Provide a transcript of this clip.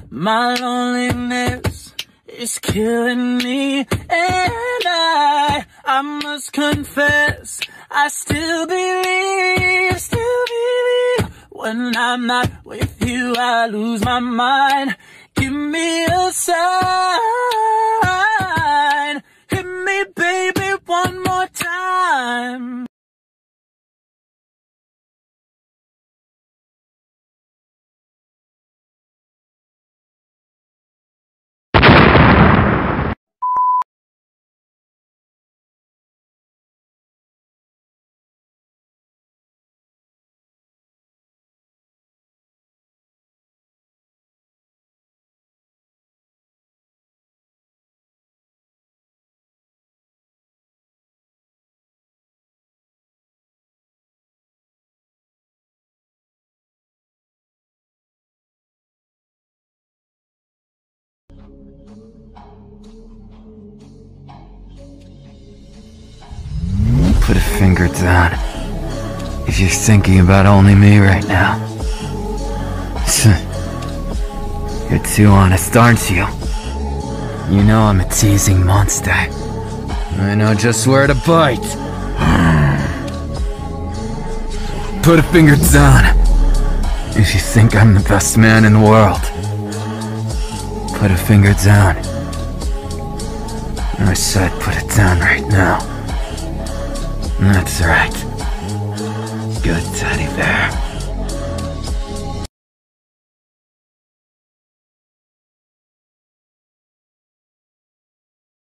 My loneliness is killing me, and I must confess, I still believe, when I'm not with you, I lose my mind. Give me a sign, hit me baby one more time. Put a finger down if you're thinking about only me right now. You're too honest, aren't you? You know I'm a teasing monster. I know just where to bite. Put a finger down if you think I'm the best man in the world. Put a finger down. I said put it down right now. That's right. Good teddy bear.